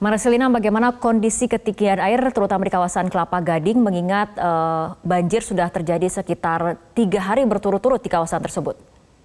Marcelina, bagaimana kondisi ketinggian air terutama di kawasan Kelapa Gading mengingat banjir sudah terjadi sekitar 3 hari berturut-turut di kawasan tersebut?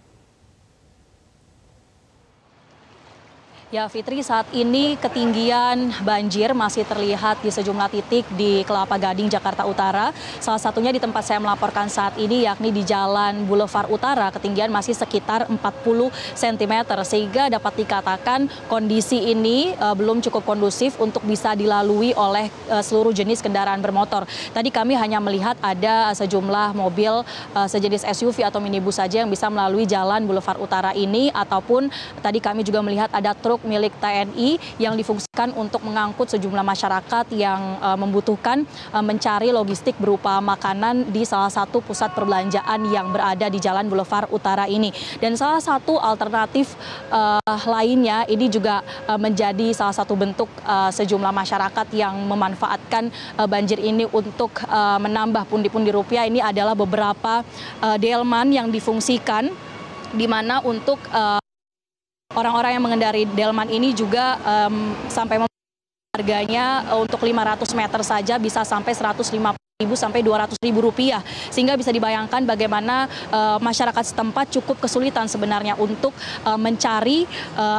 Ya Fitri, saat ini ketinggian banjir masih terlihat di sejumlah titik di Kelapa Gading, Jakarta Utara. Salah satunya di tempat saya melaporkan saat ini, yakni di Jalan Boulevard Utara, ketinggian masih sekitar 40 cm. Sehingga dapat dikatakan kondisi ini belum cukup kondusif untuk bisa dilalui oleh seluruh jenis kendaraan bermotor. Tadi kami hanya melihat ada sejumlah mobil sejenis SUV atau minibus saja yang bisa melalui Jalan Boulevard Utara ini, ataupun tadi kami juga melihat ada truk milik TNI yang difungsikan untuk mengangkut sejumlah masyarakat yang membutuhkan mencari logistik berupa makanan di salah satu pusat perbelanjaan yang berada di Jalan Boulevard Utara ini. Dan salah satu alternatif lainnya ini juga menjadi salah satu bentuk sejumlah masyarakat yang memanfaatkan banjir ini untuk menambah pundi-pundi rupiah. Ini adalah beberapa delman yang difungsikan, di mana untuk orang-orang yang mengendari delman ini juga sampai harganya untuk 500 meter saja bisa sampai 150.000 sampai 200.000 rupiah, sehingga bisa dibayangkan bagaimana masyarakat setempat cukup kesulitan sebenarnya untuk mencari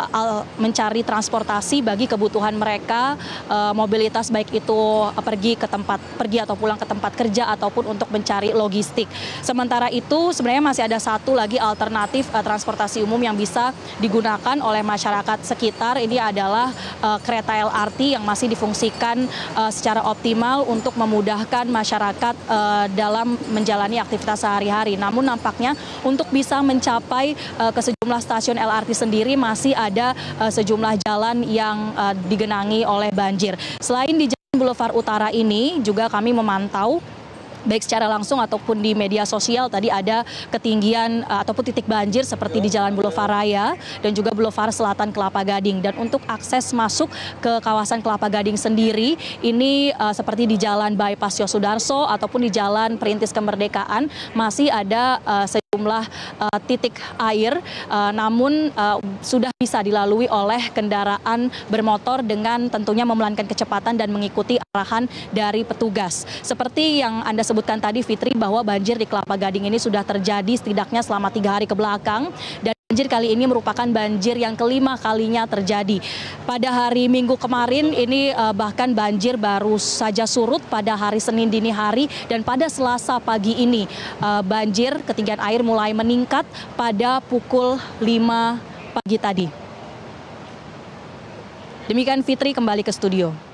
transportasi bagi kebutuhan mereka, mobilitas baik itu pergi atau pulang ke tempat kerja ataupun untuk mencari logistik. Sementara itu sebenarnya masih ada satu lagi alternatif transportasi umum yang bisa digunakan oleh masyarakat sekitar. Ini adalah kereta LRT yang masih difungsikan secara optimal untuk memudahkan masyarakat dalam menjalani aktivitas sehari-hari. Namun nampaknya untuk bisa mencapai ke sejumlah stasiun LRT sendiri masih ada sejumlah jalan yang digenangi oleh banjir. Selain di Jalan Boulevard Utara ini juga kami memantau baik secara langsung ataupun di media sosial, tadi ada ketinggian ataupun titik banjir seperti di Jalan Boulevard Raya dan juga Boulevard Selatan Kelapa Gading. Dan untuk akses masuk ke kawasan Kelapa Gading sendiri ini seperti di Jalan Bypass Yosudarso ataupun di Jalan Perintis Kemerdekaan masih ada sejumlah titik air, namun sudah bisa dilalui oleh kendaraan bermotor dengan tentunya memelankan kecepatan dan mengikuti arahan dari petugas. Seperti yang Anda sebutkan tadi Fitri, bahwa banjir di Kelapa Gading ini sudah terjadi setidaknya selama 3 hari ke belakang, dan banjir kali ini merupakan banjir yang kelima kalinya terjadi. Pada hari Minggu kemarin ini bahkan banjir baru saja surut pada hari Senin dini hari, dan pada Selasa pagi ini banjir ketinggian air mulai meningkat pada pukul 5 pagi tadi. Demikian Fitri, kembali ke studio.